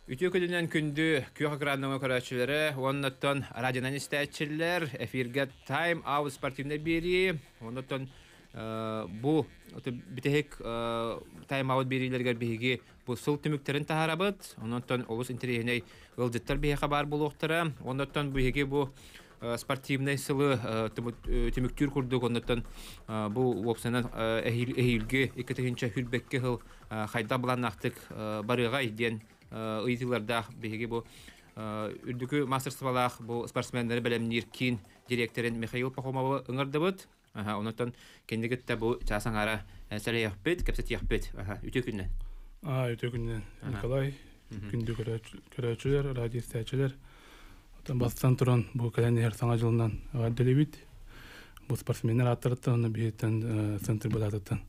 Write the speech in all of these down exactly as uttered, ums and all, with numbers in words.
Ütü ködünden kündü köy ekranına karşıları, ondan radyodan isteçiler, efirge Time Out sportivne biri, ondan bu bitehek Time Out birilerger bihigi bu sıl tümüklerin taharabat, ondan olus interihine ıldıtlar bir haber buluqtara, ondan bu higi bu sportivne sılı tümüktür kurduk, ondan bu opsiyonel ehilge ikitihince hülbekke hıl hayda bulanaktık barıgay diyen ыйтыларда беге бу үрдүкү мастерстволах бу спортсмендер белемнир кин директорын Михаил Пахомов ыңырдыбыт. Аха, онотон кендигетте бу часаңара сәле яхпет, кепсет яхпет. Аха, үтө күннән. А, үтө күннән. Николай, күндү көрәчүләр, радио стәчеләр. Отан бастан туран бу календар саңа жылынан гадделебит. Бу спортсмендер аттырттан биеттен центр булатыттан.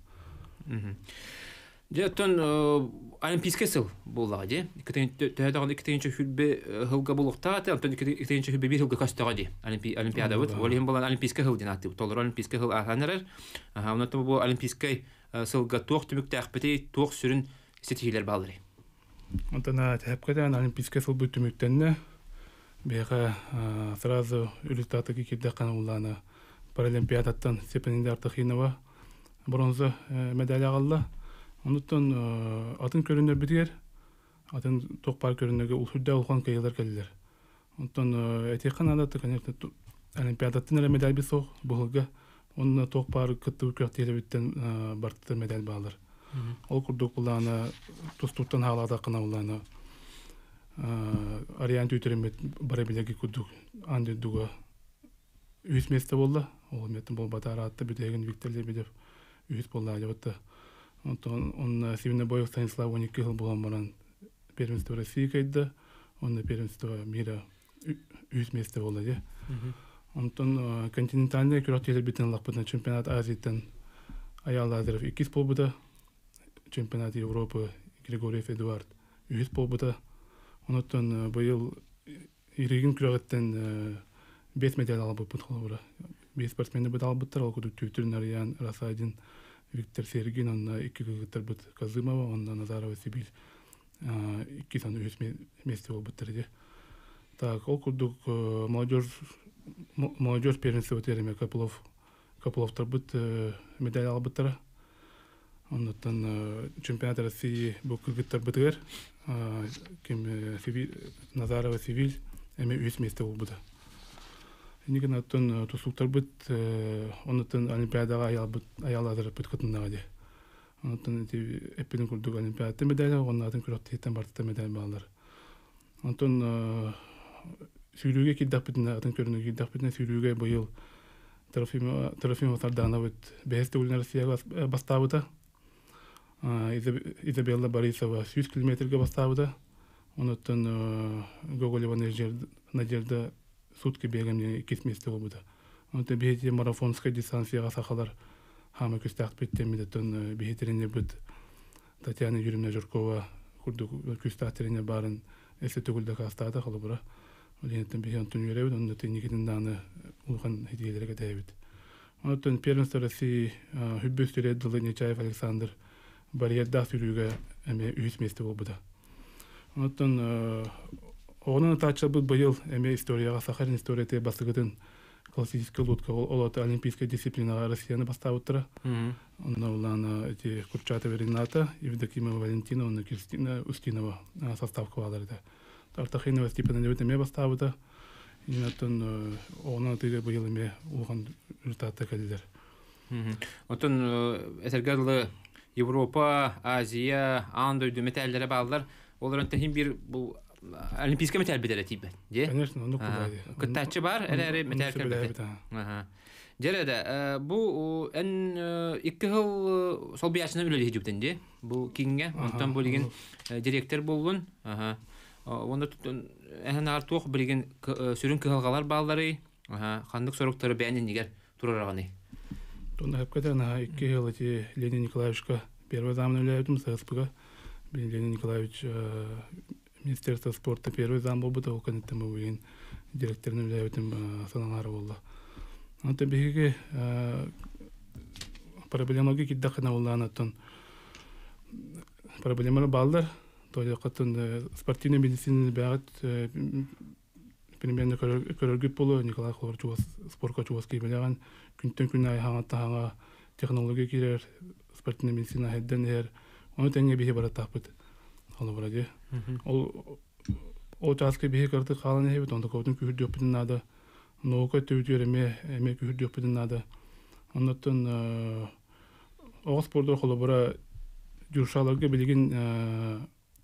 Жеттон олимпийский сыл булла ди. Тәһәдәгән икенче хүлбе хылга булыкта, антон икенче хүлбе бир хылга кастыга ди. Олимпиада бут. Олим булган олимпийский хыл динаты. Толыр олимпийский хыл аханырыр. Аха, онда бу олимпийский сылга тох түмүк тәхбити, тох сүрүн стихилер балдыры. Онда тәхбкәдән олимпийский сыл бут түмүктәнне бега сразу результаты кидә кануллана. Паралимпиадаттан Степаниндар Тахинова бронза медаль алды. Онуттан атын көрүнөр битер, атын токпар көрүнөргө улхурда улган кыйлар келдилер. Онтон этекан алаты, конечно, олимпиадаттын эле медаль бисок, булга онна токпар кыттуу көктелебиттен бартты медаль баалар. Ол курдук буланы тустуттан халада кына буланы. Ариан түтөрөмөт бара билеги курдук анды дуга үч месте болду. Ол меттен болбата аратты бүтеген Виктор Лебедев үч болду ажабатта. Онтон он Сивина Боев Станислав Оникил булган баран первенство России кайда, он первенство мира үч месте болду же. Онтон континентальный күрәтелер битен лакпытын чемпионат Азиятан Аял Лазарев iki болбуда, чемпионат Европы Григорьев Эдуард үч болбуда. Онтон быйыл иреген күрәттен беш медаль алып бутылгыра. беш спортсменде бит албыттар, ол күрәт түтүрн Ариан Расадин Виктор Сергин, он iki кыгытыр бут Казымова, он Назарова Сибирь. iki сан үч месте бол бутырды. Так, ол курдук молодежь молодежь первенство тереме Копылов Копыловтар бут медаль албыттар. Ондан чемпионат России бу кыгытыр бутыр. Ким Сибирь Назарова Сибирь эме үч месте бол буда. Ниген аттан тусуктар бит, ондан олимпиадага аяллар бит кытыннага ди. Ондан эпиден курдук олимпиада медаль, ондан күрөттен бартта медаль баалар. Ондан сүйрүүгө киддак битин, атын көрүнүк киддак битин сүйрүүгө быйыл Трофим Трофим Сарданов бесте университетга бастабыта. Изабелла Борисова жүз километрге бастабыта. Ондан Гоголева Надежда сутки бегемне iki месте болбуда. Онда бехете марафонская дистанцияга сахалар хамы күстәк биттемиде тон бехетерине бит Татьяна Юрьевна Журкова курдук күстәк терене барын эсе түгүлдө кастада калыбыра. Олентен бехен тун йөрөбүт, онда тенигиден даны улган хедиелерге дәбит. Онда первенство России хүббүстүрө Дылы Нечаев Александр барьерда сүрүүгө эме үч месте болбуда. Онда Onun taçabı bıyıl eme istoriyaga Сахарин историяте басыгытын классический лодка ол олимпийская дисциплина Россияны бастабыттыра. Онна улана эти Курчатова Рената, Евдокимова Валентина, онна Кристина Устинова составка аларды. Тартахинова Степана Левит эме бастабыта. Инатын онна тыгы бıyыл эме улган результатты келдилер. Отон эсергерлы Европа, Азия, андойду металлere bağlılar. Оларын тахин bir bu Олимпийский металл бедер типе, де? Конечно, ну куда? Кытачы бар, эле металл кербете. Ага. Жереде, бу эн iki жыл сол биясына үлеле жүптен де. Бу кинге, онтан бу деген директор болгон. Ага. Онда эһен артук билген сүрүн кылгалар балдары. Ага, кандык сороктары бәнен нигер турараганы. Тон хаккатан iki жыл эти Ленин Николаевичка первый зам үлелетим ССПга. Ленин Николаевич Министерство спорта первый зам болбу да оканеттем уен директорун үлебитим санаңары болду. Анта биге проблемаға киддақына оланатын проблемалар балдар толя катын спортивный медицина бәгат примерно көрөргүп болу Николай Хлорчуос спортка чуоский белеган күнтөн күн ай хаңатта хаңа технология кирер спортивный медицина һәддән ер оны тәңгә бихе бара тапыт халы бара ол о таскы бихе карты калан һәбит онда көтүн күр дөпүдүн нада наука төтүреме эме күр дөпүдүн нада оннан о спорттор халы бара журшаларга билген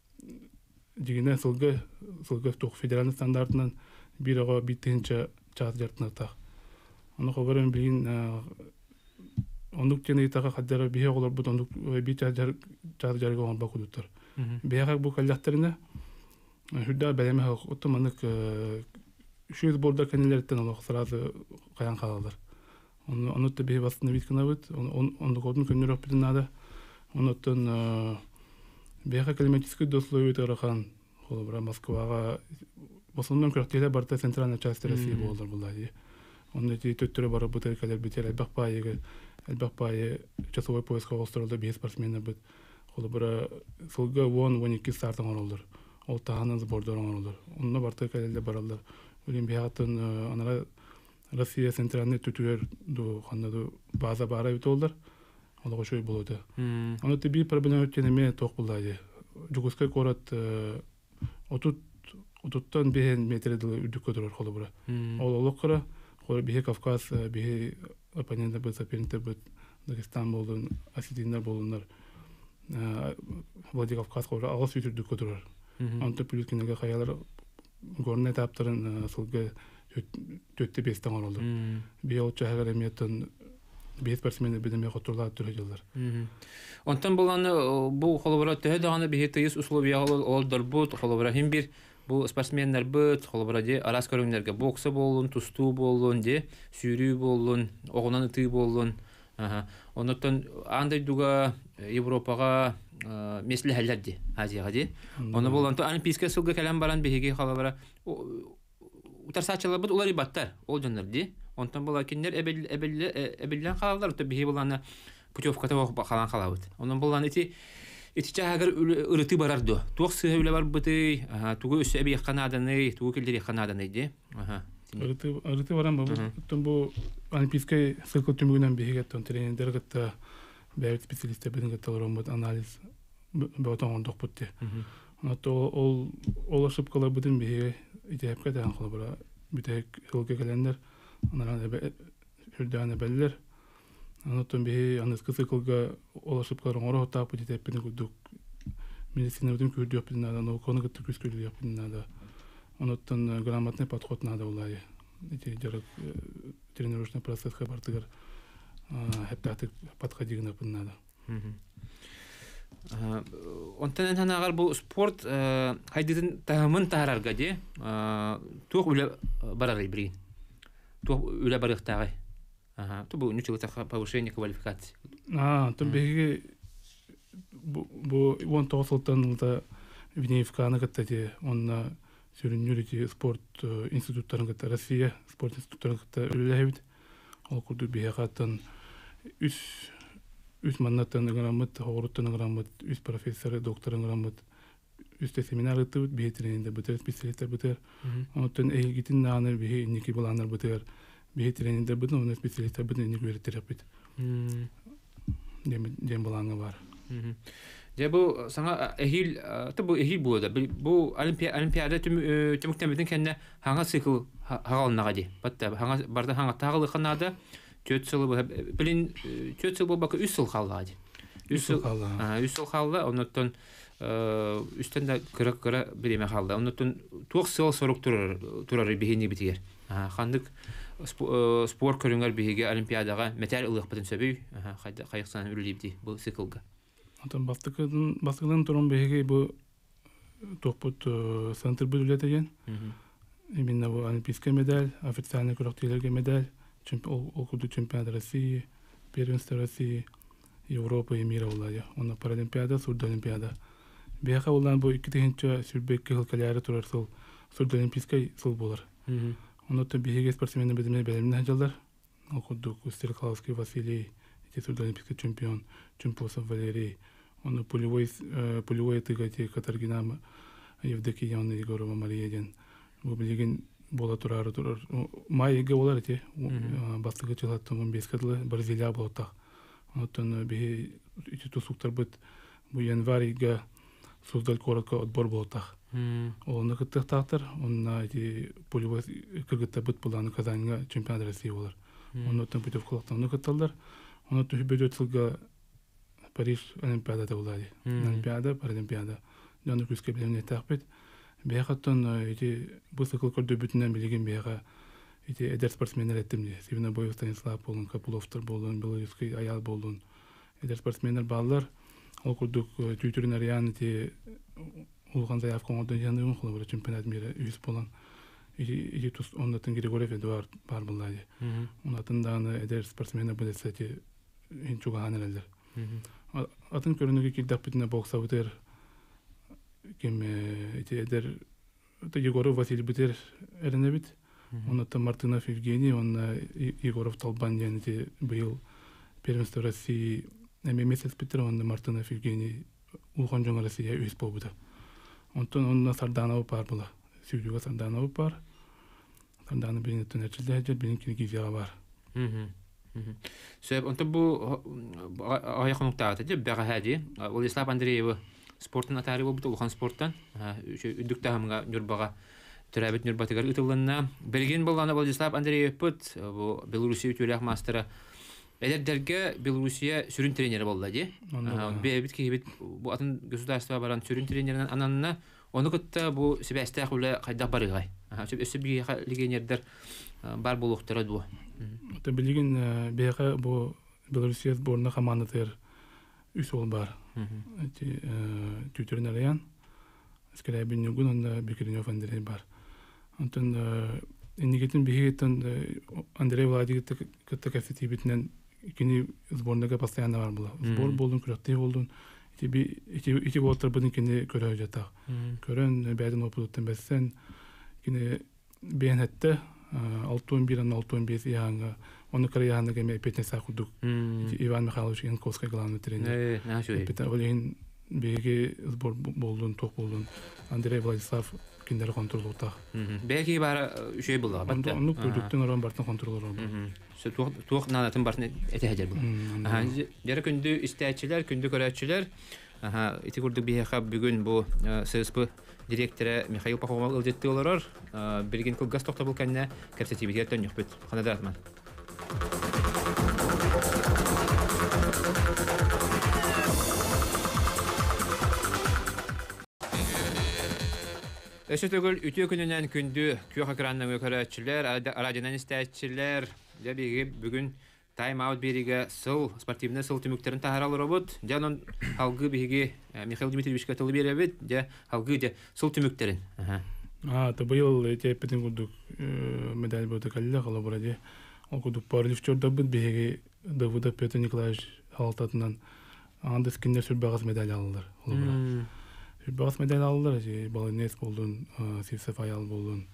дигене сылгы сылгы тук федераль стандартынан бир ага битенче чат жартнатак. Аны хабарын билген ондук тене тага хаддара бие олар бут ондук бит чат чат жарга он бакудуттар. Бияга бу каллаттарына хүдда белеме оттоманык шүз борда канелерден алак сразу каян калалар. Оны аны да бие восстановить канабыт, ондук одун көннөрөк биден нада. Онотон бияга климатический условия тарахан холобра Москвага в основном квартира барта центральная часть России болдыр булай. Он эти төттөрө барып бутер калер битер Албахпайга Албахпай часовой пояска островда бес спортсмены бит холобра сулга вон он эки стартын оролдур. Ол тагынан сбордор оролдур. Онда барта калерде баралдар. Олимпиадатын анара Россия центральный төтөр до ханды база бара бит олдар. Олар шой болду. Аны теби проблема өткенеме ток булды. Жугуска корат отут отуттан бен метрдел үдүк көтөрөр холу бура. Ол олоккара хор бие Кавказ бие оппоненттер бит соперниктер бит Дагестан болдун, Осетияндар болдунар. Владикавказ хор агыс үтүрдүк көтөрөр. Анты плюскенеге хаялар горный таптарын сылга төттө бестен оролду. Бие очагар эметтен бес спортсмены бидеме котурлар түрөжөлөр. Онтан буланы бу холобра төһөдөганы бие тыйыс условиялар олдор бут холобра хим бир бу спортсменнер бут холобра де арас көрүңнөргө боксы болун, тустуу болун де, сүйрүү болун, огунан ытый болун. Аха. Онтан андай дуга Европага месли халлади, Азияга де. Оны болонто олимпийский сылга калам баран биеге холобра утарсачылар бут улар баттар, ол жоннор де. Онтан була киндер эбел эбелле эбеллен калалар, то бие буланы путевката калан калабыт. Онун буланы ити ити чагыр ырыты барарды. Тук сыйлар бар быты, тугу өсө эби канаданы, тугу келдери канаданы де. Аха. Ырыты ырыты барам бу. Тон бу олимпийский цикл түмүгүнөн биеге тон тренерлер гытта бәйт специалисттер биден гытта ромбот анализ бөтөн ондук бутты. Онто ол ол ошупкалар биден биеге итеп кадан калбыра. Бүтек хылга келендер Анаран эбе үрдәне белләр. Анатом бе анысы циклга олашып каран ора тапы дип бен гудук. Медицина үдүн күрдү япын нада, но конуга түкүс күрдү япын нада. Анаттан грамотный подход надо улай. Эти жарык тренировочный процесс хабартыгар. Хәптәтик подходигына япын нада. Онтан ханагар бу спорт хайдын тагымын тарарга де. Тук үле барар ибрин. То үле барыктагы. Ага, то бу ничего повышение квалификации. А, то беги бу вон тосылтан да Винеевканы гытты, он сүрүнүрү спорт институттарын гытты, Россия спорт институттарын гытты үлелебит. Ол курду бегатан үс үс маннаттан граммат, хоруттан граммат, үс профессоры, докторын граммат, үс семинар гытты, бе тренинде битер, специалисттер битер. Онтан эйгитин наны бе ники буланар битер. Бе тренинде битер, он специалисттер битер, ники берет бит. Дем дем булаңы бар. Же бу саңа эхил, то бу эхил булда. Бу олимпиада төмөктөн битен кенне хаңа цикл хагалнага ди. Батта хаңа барда хаңа тагылы канада төрт жыл билин төрт жыл болбак үч жыл калды. үч жыл калды. А, үч жыл калды. Онтон үстөн да кыра-кыра биреме калды. Онтон тоғыз жыл сорок турар турар бихини битер. А, хандык спорт көрүңөр биге олимпиадага металл ылык битен сөбүй. Ага, кайыксан үлүлүбди бу циклга. Антон бастыкын бастыгынан турун биге бу топут центр бүлөтеген. Именно бу олимпийский медаль, официальный курактилерге медаль, чемпион окуду чемпионат России, первенство России, Европы и мира улая. Он паралимпиада, сурдолимпиада. Бияка улан бу эки тыгынча сүрбекке хылкалары турарсыл сурдолимпийский сыл болар. Онотон биге спортсмены бидеме белемне жалдар. Окуду Стеркаловский Василий, эти сурдолимпийский чемпион, Чемпосов Валерий. Оны пулевой пулевой тыгати Катаргина Евдокияна Егорова Мария ден. Бу билеген бола турары турар. Майга олар те бастыгы чылаттым бес кадлы Бразилия болтак. Онтон бе ити тусуктар бит бу январьга создал коротко отбор болтак. Оны кыттыктактар, онна ити пулевой кыргытта бит буланы Казанга чемпионат России болар. Онтон битов кулактан кытталдар. Онтон хүбөдөтсүгө Париж Олимпиадада булады. Олимпиада, Паралимпиада. Яны күскә белән тәкъбит. Бәхәттән ити бу цикл көрдө бүтүннән билеген бәга ити эдер спортсменнәр әттемне. Сивна Боев Станислав булган, Капуловтар булган, Белорусский аял булган. Эдер спортсменнәр баллар ол күрдүк түйтернәр ити улган заявка ондан яны ун хлы чемпионат мира үз булган. Ити ити тус ондан Григорьев Эдуард бар булды. Ондан даны эдер спортсменнәр булса ити инчуга ханелдер. Атын көрүнүгө килдап битне бокса битер кем эти эдер Егоров Василий битер эренебит. Онда Мартынов Евгений, он Егоров Талбан эти быйыл первенство России месяц битер, он Мартынов Евгений улган жона Россия үз болбуда. Онтон онна Сарданов бар була. Сүйдүгө Сарданов бар. Сарданы бирин төнөчүлдө жер бирин киргизия бар. Сөп онто бу аяқнуктагы деп бага хади. Владислав Андреев спорттун атары болбут улхан спорттан. Үдүк тагымга нурбага төрөбөт нурбатыгар ытылгынна. Белген болганы Владислав Андреев пут бу Белоруссия үтүләк мастера. Эдердерге Белоруссия сүрүн тренери болду ди. Бебит кибит бу атын государство баран сүрүн тренеринен ананна оны кытта бу Себастьян улы кайда барыгай. Сөп өсү би легионердер бар болуктары ду. Это билеген бега бу Белоруссия сборна командалар үс ол бар. Эти түйтернәрян скребин нүгүн онда Бекиринов Андрей бар. Антон инегетин бигетен Андрей Владимирович кытта кафети битнен кини сборнага постоянно бар була. Сбор болдун, күрәктә болдун. Эти би эти эти болтар будын кини көрә жата. Көрән бәден опуттан бәссән кини бәнәттә алтын бир алтын бес яңа оны карьяны геме пятнадцать кудук Иван Михайлович Янковский главный тренер. Э, нашу. Это олен беге сбор болдун, ток болдун. Андрей Владислав киндер контролута. Беге бар şey булды. Батта. Оны продуктын оран бартын контроллор бар. Şu тук тук нанатын бартын эте хәҗәр бу. Аха, яра көндү истәчеләр, көндү көрәчеләр. Аха, ити күрдүк бихә бүгүн бу ССП директоры Михаил Пахомов ылдетти олорор. Берген кылгас токта булканна капсатибиге төньюк бит. Ханада атман. Эше төгөл үтө күнүнөн күндү күйөк экрандан көрөчүлөр, радионан истәчилер, дебиге бүгүн тайм аут бериге сыл спортивный сыл түмүктерин тахаралар робот. Жанон халгы биге Михаил Дмитриевичке тылы беребит, де халгы де сыл түмүктерин. Аха. А, то быйыл эти эпиден кудук медаль болды калла кала браде. Ол кудук парлифчор да бит биге Давуда Петр Николаевич халтатынан анда скиннер сүрбагас медаль алдылар. Ол бра. Сүрбагас медаль алдылар, же Балинес болдун, Сивсев аял болдун.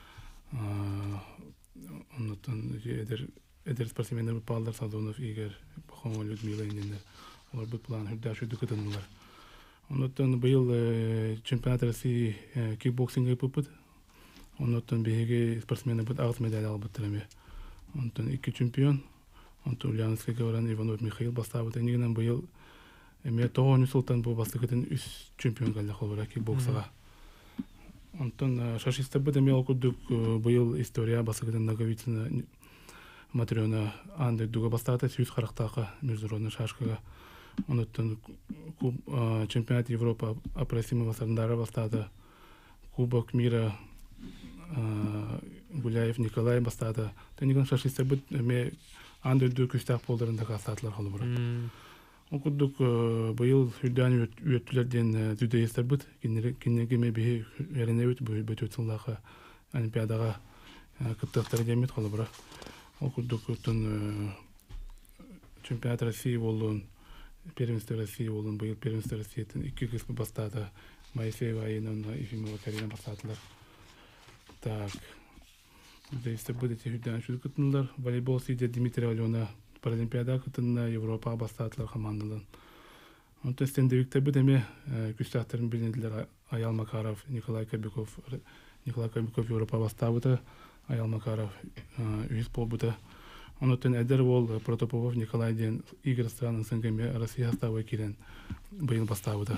Оннотон эдер эдер спортсмендер Павлдар Садонов, Игорь Пахомов, Людмила Иннер. Олар бут план хүрдәш үдүкөтөнлөр. Оннотон быйыл чемпионат России кикбоксинг yapıp, ondan беге спортсмены бут алтын медаль алып битреме. Ондан iki чемпион, ондан Ульяновский Гавран Иванов Михаил бастабыт. Энигенен быйыл эме Тоғон Султан бу бастыгытын үч чемпион калды холбара кикбоксага. Ондан шашиста бит эме окудук быйыл история бастыгытын Наговицина Матрёна Андрей Дуга бастата сүз карактагы международный шашкага. Ондан куб чемпионат Европа Апрасимова Сандара бастата. Кубок мира Гуляев Николай бастата. Тениган шашиста бит эме Андрей Дуга күстак болдырында кастатлар холбара. Окудук быйыл хүрдән үөттүләрдән зүдәйстер бит. Киннеге мебе ярына үт бу бөтөтсыллага Олимпиадага кыттыктар демет холбара. Окудук тон чемпионат России болдун, первенство России болдун, быйыл первенство Россиянын iki кысмы бастады. Моисеева Инна Ефимова Карина бастадылар. Так. Здесь будет хүрдән шул кытынлар. Волейбол сиде Дмитрий Алена Паралимпиада кытынна Европа бастадылар командалар. Онтон стендевикте бу деме күстәхтерин билинделер Аял Макаров, Николай Кобяков, Николай Кобяков Европа бастабыта, Аял Макаров үз болбыта. Онтон эдер бол Протопопов Николай ден Игорь Странын сынгеме Россия составы кирен быйыл бастабыта.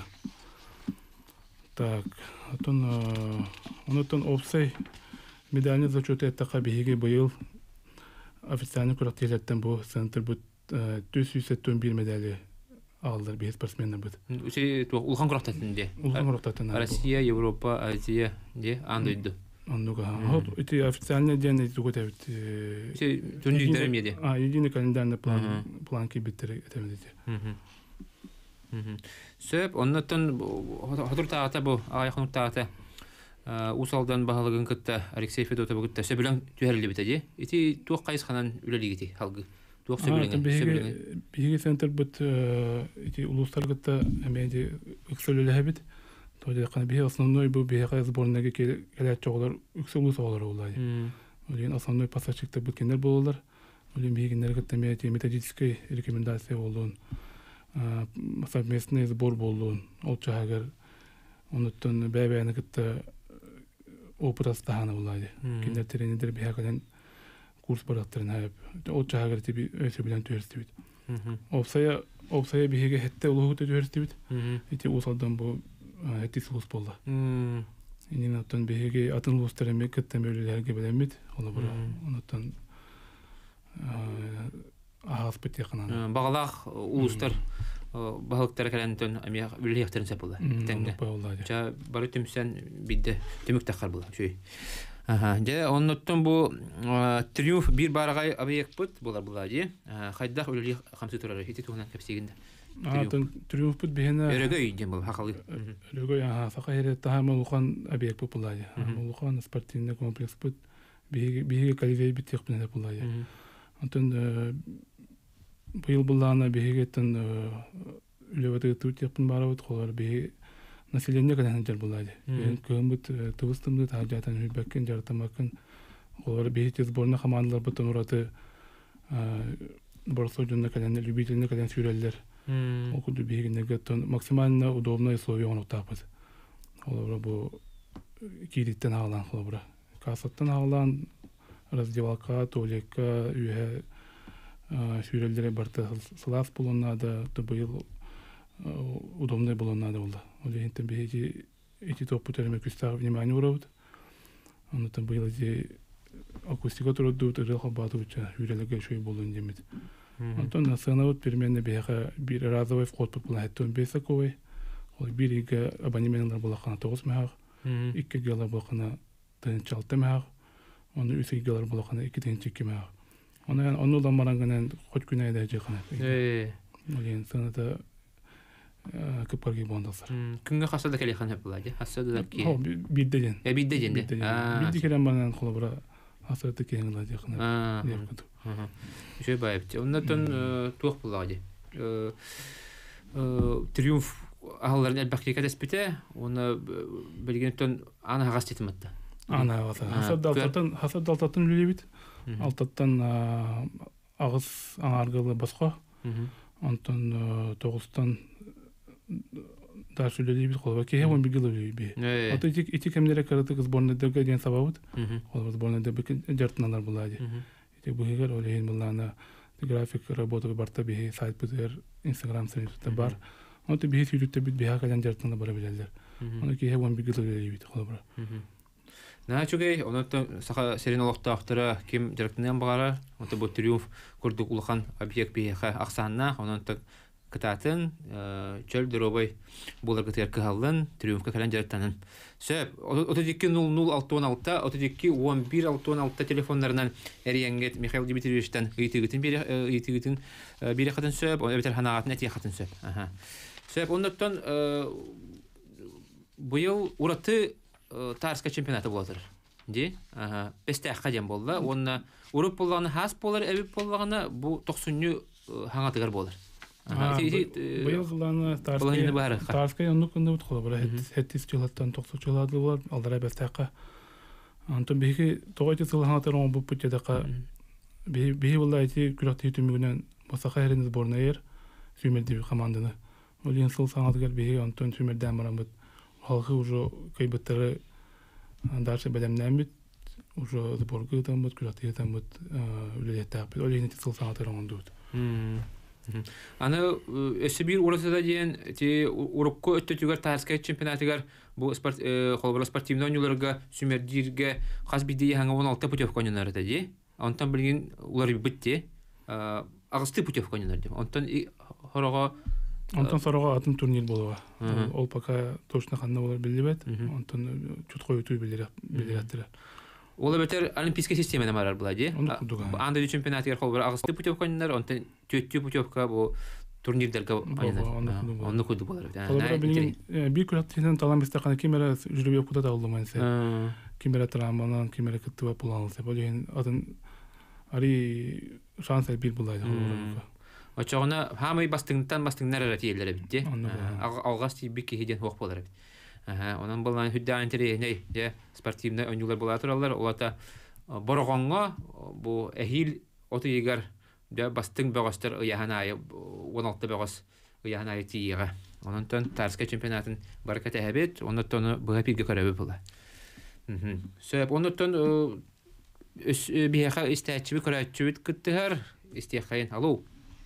Так, онтон онтон опсай медальный зачет это кабиге быйыл официальный курактелеттен бу центр бут жүз сексен бир медали алдар бес спортсменнер бут. Үсе улхан курактатында. Улхан курактатында. Россия, Европа, Азия де андойду. Аннуга. Вот эти официальные день идут вот Үсе турнирлер меди. А, единый календарный план планки биттер этемдеди. Мм. Мм. Сөп оннотон хатур таата бу айхын таата. Усалдан баһалагын кытта Алексей Федотов кытта сөбүлән түһәрле битәди. Ити тук кайсханан үлелигити халгы. Тук сөбүлән. Биге центр бит ити улустар кытта әмәди үксөлөле бит. Тоҗа кана биге основной бу биге сборнага келәт чоглар үксөлү саалар булды. Олен основной пассажиртер бүткәннәр булалар. Олен бигеннәр кытта мәти методический рекомендация булды. Совместный сбор булды. Ол чагыр онуттан бәбәне кытта опыт стахана булды. Киндер тренерлер бигәлән курс бараттырын хәп. Ол чагыр тиби өсө белән төрсти бит. Опсая опсая биге хәтта улугы төрсти бит. Ити усалдан бу хәтти сулус булды. Инен оттан биге атын улустарымы кытта мөлләргә белән бит. Ул бу онуттан ахас бит якынан. Багалак улустар Багалыктар калентон амия үлехтерин сапылды. Теңге. Жа бары төмсән бидде төмөк тахар була. Шуй. Аха, жа онноттон бу триумф бир барагай объект бут булар була ди. Хайдах үлех хамсы турары хити туган капсигинде. А, триумф бут бехена. Өрөгөй дем бул хакылы. Өрөгөй аха, сакайре тахамы улхан объект бут була ди. Улхан спортивный комплекс бут биге биге калевей бит якпына була ди. Антон быйыл буллана бегеттен үлебете тутяпын барабыт колар бе население канан жер булады. Көмбүт тыбыстымды таажатан хүбәккен жартамакын колар бегет сборна командалар бутун ураты борсо жонна канан любительный канан сүреллер. Окуду бегенеге тон максимально удобные условия он тапыз. Колар бу кириттен алган колар. Касаттан алган раздевалка, туалетка, үйе Шүрелдері барты сылас болуынады, быйыл удобный болуынады болды. Оле ентен бейді эти топ бұтарыма күстағы внимание ұрауды. Онытын быйыл де акустика тұрады, үрелға баты бұтша шүреліге шөй болуын демеді. Онтын сығына бұт переменне бейға бір разовой вход бұт бұлан әттен бейсі көй. Ол бір екі абонементлер болақана тоғыз мәғақ, екі гелар болақана тәнінші алты мәғақ, оны үсі гелар болақана екі тәнінші екі мәғақ. Ona onu da maranganen hoç güney edecek kana. Ee. Olin sanata kıpkar bondasar. Künge hasada kele kan hep buladı. Hasada da ki. Ha biddeden. E biddeden de. Ha. Biddi kelen banan kolabora hasada kelen olacak kana. Ha. Hı. Şey bayıptı. Ondan tuğ buladı. Triumf ahların elbette kadespite onu belgetten ana hagas etmedi. Ana hagas. Hasada daltatan hasada daltatan lülebit. Алтаттан ағыз аңарғылы басқа, онтан тоғыстан даршылы бит қолыба кейе он бір жылы бей. Ото ити кемдері қараты сборныдерге ден сабабыд, қолыба сборныдер бүкін жартыналар болады. Ити бұғығыр олейін бұлланы график работы барта бей сайт бұдығыр, инстаграм сұрынты бар. Онты бей сүйрікті бүт бей қадан жартыналар бара білелер. Оны кейе он бір жылы бейт қолыба. На чугей, онотто саха сериналогта автора ким директнен багара, онто бу триумф курдук улхан объект бейха аксанна, онотто кытатын, чөл дробой булар кытыр калдын, триумфка калан директанын. Сөп, отодикки ноль ноль алты он алты, отодикки он бир алты он алты телефоннарынан эриянгет Михаил Дмитриевичтен ыйтыгытын бери ыйтыгытын бери хатын сөп, оны бетер ханагатын эти хатын сөп. Аха. Сөп, оноттон быйыл ураты Тарска чемпионаты болдыр. Ди, ага, бесте академ болды. Онна уруп болганы хас болар, эбип болганы бу токсунню хаңатыгар болар. Ага, быйыл жыланы Тарска Тарска янны күндө бут кылып, сеттис жылаттан токсон жылады болар, алдыра бесте ака. Антон биги тогойты жыл хаңатыр он бу путедака. Биги булда айти күрөктү түмүгүнөн Босака эрин сборная ер сүймелди команданы. Олин сыл саңатыгар биһиги онтон сүмерден барамыт. Халкы уже кайбыттары дальше белемнәмит, уже сборгы тамыт, күрәтие тамыт, үлелеттәп. Олин сыл саңатыр оңдут. Аны өсі бир урасыда дейін, те урукку өттөтүгөр таарскай чемпионатыгар бу спорт холбара спортивный ойнуларга сүмердирге хас бидие ханга он алты путевка ойнунары да ди. Онтан билген улар битти. Агысты путевка ойнунары ди. Онтан хорого Онтон сорого атын турнир болуга. Ол пока точно ханна болар билбет. Онтон чуткой өтүү билдиреттер. Ола бетер олимпийский системаны марар була ди. Анда чемпионатыгар холбара агысты путевка ойнунары, онтан төттү путевка бу турнирдерге ойнунары. Онны куду болар. Холбара билген бир күрәттен талам бистакана кемера жүрүп окута да болду менсе. Кемера трамбанан кемера кыттыва булалса. Болген атын ари шанс бир булайды холбара. Очогына хамы бастыңтан бастыңнар ратиелләре битте. Алгас тибик киден хок болар бит. Аха, онан булган хүддә интернет, я спортивный oyuncular була торалар. Олата боргонга бу эхил отыйгар да бастың багастар яһанай он алты багас яһанай тиега. Онан тарска чемпионатын барката хәбет, оннан бу хәпиге карабы була. Мм. Сөп оннан өс бияха истәчби карачыбыт кыттыгар истехайын. Алло.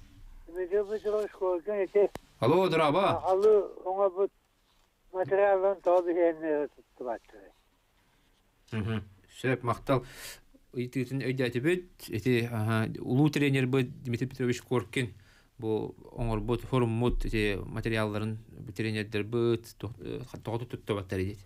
Алло, драба. Алло, оңа бу материалын табы хәнне туттыбаттыр. Мм. Сөп мактал ититин өйдәтеп бит, эти улуу тренер бу Дмитрий Петрович Коркин бу оңор бу форум мод эти материалларын тренердер бу тоготу туттыбаттыр дит.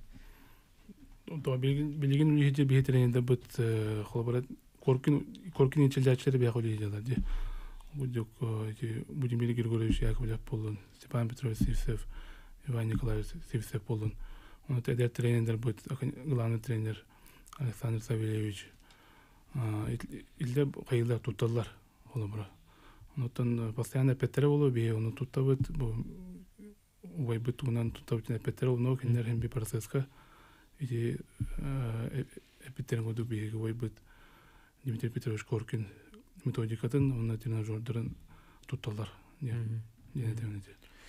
То билген үлеһе бе тренердер бу холбара Коркин Коркин челдәчләре бия хөлиҗәләр ди. Бу дик эти Будимир Григорьевич Яковлев полон, Степан Петрович Сивцев, Иван Николаевич Сивцев полон. Он это тренер бу главный тренер Александр Савельевич. Илде кайылар тутталар холбара. Онтон постоянно Петре болу бе, оны туттабыт бу вай бутунан туттабыт Петре но киндер хем би процесска. Эти эпитерго ду бе вай бут Дмитрий Петрович Коркин методикатын, оны тренажердерин тутталар. Не, не демеди.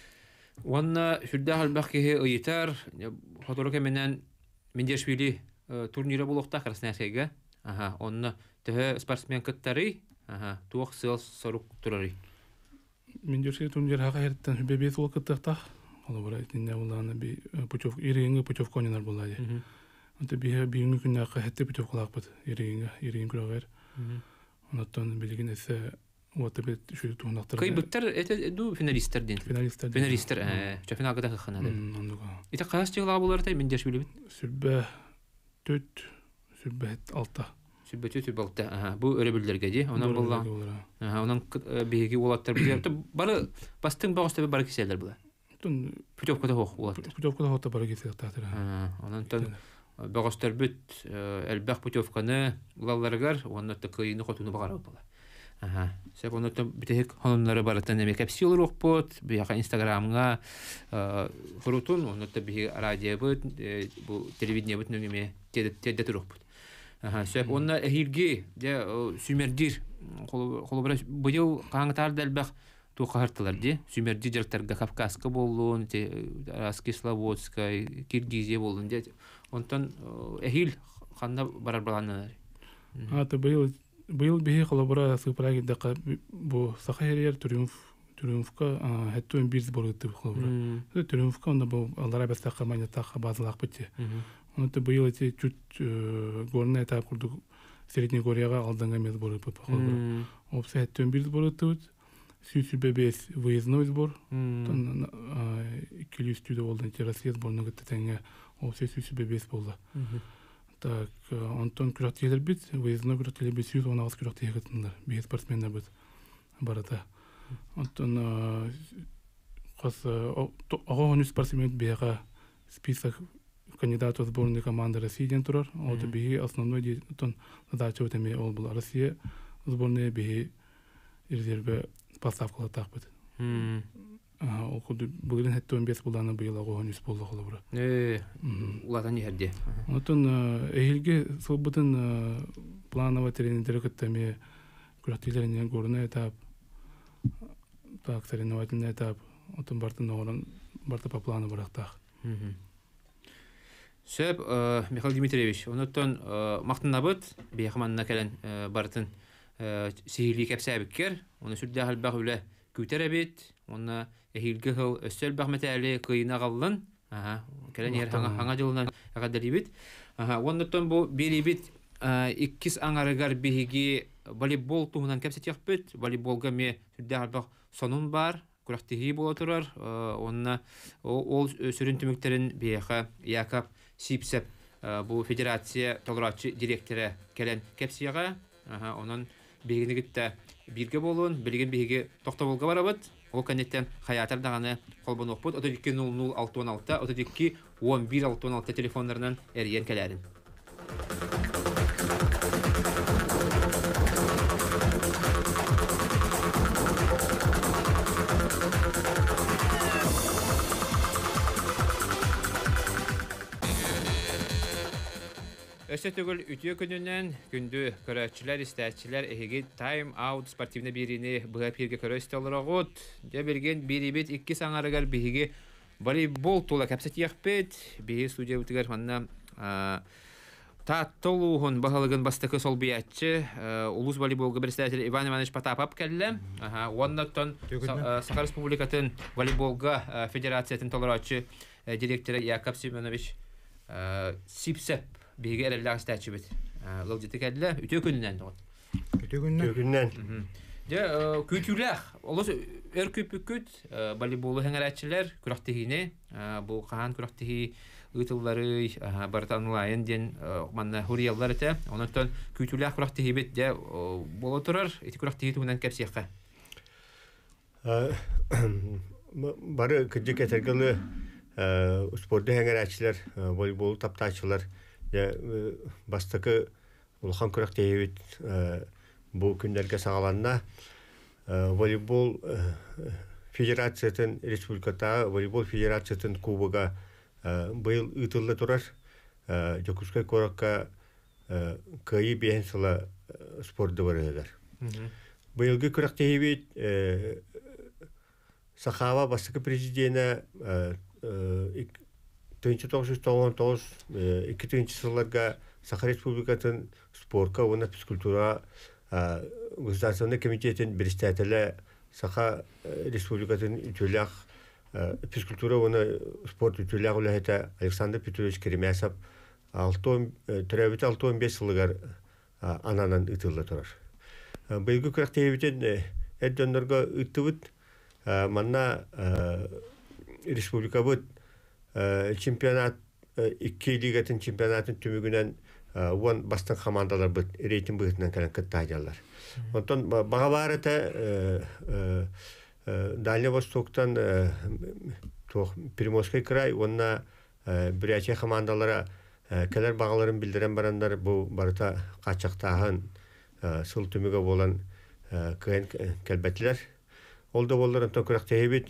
Онна хүрдә халбакке ыйтар, фоторока менен Мендешвили турниры булыкта Красноярскайга. Ага, онна тәһә спортсмен кыттары, ага, туак сыл сорук турары. Мендешвили турнир хага херттен бебес ул кыттакта. Ала бара итинне булганы би путев иреңге путев коннар булады. Онта би бигүн күннә хәтте путев кулак бит иреңге, иреңге күрәгәр. Онтан билген эсе вот бит шул турнирда. Кай биттер это ду финалисттер дин. Финалисттер. Финалисттер, э, чемпионатка да ханады. Ите каяс тегла булар тай Мендешвили бит. Сүрбә төт сүрбә алты. Сүрбә төт балта. Ага, бу өрөбүлләргә ди. Онан булган. Ага, онан биге улаттар бит. Бары бастың багыста бары киселер була. Тун путевка да хок улаттар. Путевка да хок бары киселер татыр. Ага, онан тан багыстар бит элбах путевканы улалларгар, оннан та кыйны хотуны багарып була. Ага. Сеп оннан битек ханымнары баратан эме капсулы рухпот, бияка Инстаграмга форутун, оннан та би радио бит, бу телевидение бит нөмеме тедет рухпот. Ага, сеп онна эхилге де сүмердир холобра быел каңтар дэлбах ту карталар ди. Сүмердир директорга Кавказка болдун, те Раскисловодска, Киргизия болдун ди. Онтан эхил ханда барар баланнар. А то быел быел бие холобра сыпраги дека бу Сахарьер Триумф Триумфка хаттун бирз болду холобра. Триумфка онда бу алара баста команда таха базалак бити. Он то быел эти чуть горный этап курдук Средний Кореяга алдыңга мез болду холобра. Опса хаттун бирз болду. Сүйсүбебес выездной сбор. Тон iki yüz түйдө болду Россия сборуна гыттенге. Опса сүйсүбебес болду. Так, Антон Куратилер бит, выездной Куратилер бит, сүйз он алты Куратилер гыттындар. Бие спортсмендар бит барата. Антон кас огонь спортсмен бияга список кандидатов в сборную команды России ден турар. Ол бие основной Антон задача өтеме ол бул Россия сборная бие резерве поставкалар такбыт. Ол куду бүгүн хетте он беш буланы быйыл огонь болду холобра. Э, улатан жерде. Антон эхилге собутун плановый тренер кыттаме Куратилеринен горный этап, так соревновательный этап, Отын бартын оғырын барты по плану барақтақ. Сөп, Михаил Дмитриевич, онуттан мақтынабыт, бейхаманына кәлін бартын сихилі кәпсәбіккер, оны сүрді әлбәқ үлі күтер әбет, оны әхилгі ғыл өссел бәқметәлі қиына қалын, кәлін ер хаңа жылынан әғадар ебет. Онуттан бұл бері бет иккис аңарығар бейгі волейбол туғынан кәпсәт яқпет, волейболға ме сүрді әлбәқ сонун бар, күрақтығы бола тұрар, онына ол сүрін түміктерін бейха Яков Сипсеп bu federatsiya толоратчы директоры келен кепсияға, onun бейгінігітті бірге болуын, білген бейге тоқта болға барабыд. Ол кәнеттен хаятар дағаны қолбын оқпыд. отуз эки ноль ноль алты он алты, отуз эки он бир алты он алты телефонларынан әрген кәләрін. Өсі түгіл үтіе күнінен күнді көрәтшілер, істәтшілер әйге тайм-аут спортивны беріне бұға перге көрәсті олар оғыд. Де берген беребет екі саңарығар бейге волейбол тола кәпсәт яқпет. Бейге студия өтігер манна таттолуғын бағалығын бастықы сол биятчы. Улус волейболға бір істәтшілер Иван Иванович Потапов кәлі. Оннаттан Сақа Республикатын волейболға федерациятын толоратчы директоры Яков Семенович Сипсеп беге әрелләғ істәтші бет. Лылжеті кәділі үте күнінен. Үте күнінен? Де, күйтіләқ. Олыс өр көпі күт, волейболы хәңәрәтшілер күрақтығыны, бұл қаған күрақтығы ұйтыллары бартанылайын ден манна хуриялар әті. Онықтан күйтіләқ күрақтығы бет де болы тұрар, еті күрақтығы түгінен кәпсияққа. Бары күнді кәтергілі спорды хәңәрәтшілер, волейболы тапташылар, бастықы улхан күрәк дейбет бұл күндерге сағаланна волейбол федерациятын республикатағы волейбол федерациятын кубыға бұйыл ұтылы тұрар жокускай көрәкка кайы бейін сыла спорды бар өдер. Бұйылғы күрәк дейбет Сақава бастықы президиена тысяча девятьсот тоғыз тоғыз iki тысячи жылларга Саха Республикатын спортка, оны физкультура государственный комитетін бірістәтілі Саха Республикатын ütülәқ физкультура, оны спорт ütülәқ үләхеті Александр Петрович Керемясов түрәбіті алты он бес жылығар ананан ütілі тұрар. Бұйылғы күрәқтейбітін әддөнлерге үттібіт, манна республика бұд чемпионат iki лигатын чемпионатын түмігінен он бастың командалар бұд рейтинг бұғытынан кәлін күтті айдалар. Онтан баға бар әті Дальний Востоктан Приморский край, онна біряче командалара кәлер бағаларын білдірен барандар бұл барыта қачақтағын сыл түмігі болан кәйін кәлбәтілер. Олда болар онтан күрәк тәйбет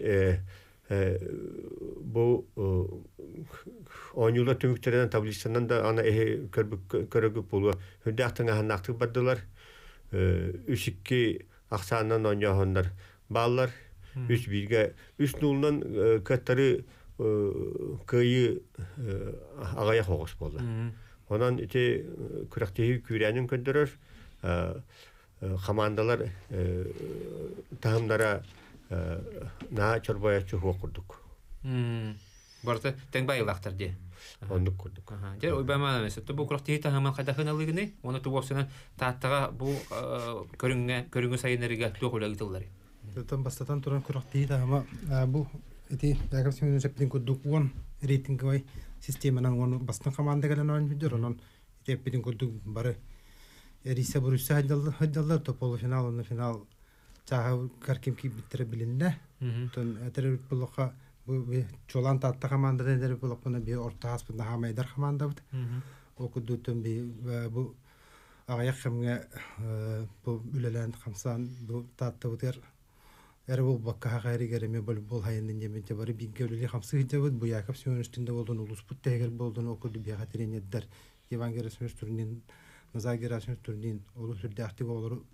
bu on yılda tümüklerden tablisinden de ana ehe körgü bulu hüdde ahtına hanaktık bardılar. Üç iki aksandan oynayanlar bağlar. Üç bilge üç nulundan katları kıyı ağaya hoğuz bollar. Ondan ite kürekteyi kürenin köndürür. Komandalar tahımlara na çorbaya çok okurduk. Barta ten bayılaqtır diye. Onu kurduk. Der oybama mesela bu kuraktiyi tahaman kadakın alığını onu tubopsana tahtaga bu körünge körünge sayınlarıga toğula gitilleri. Tam bastatan turan kuraktiyi tahama bu eti yakasın septin kurduk on rating way sistemanın onu bastan komanda gelen oyun bilir onun eti bitin kurduk barı erisa bursa hadallar hadallar topolu final onu final Çağı karkim ki bitirebilinde. Ton etere buluğa bu bir çolan tatlı komanda etere buluğuna bir orta hasbında hamaydar komanda bud. O kuduton bir bu ağayak kemge bu ülelen kamsan bu tatlı budur. Er bu bakka gayri gereme bol bol hayından yemente bari bir göleli kamsı hicabud bu Yakov Semenoviç üstünde olduğunu ulus put teger olduğunu okudu bir hatirin eder. Yevan Gerasimovich turnin Nazar Gerasimovich turnin ulus bir aktif olur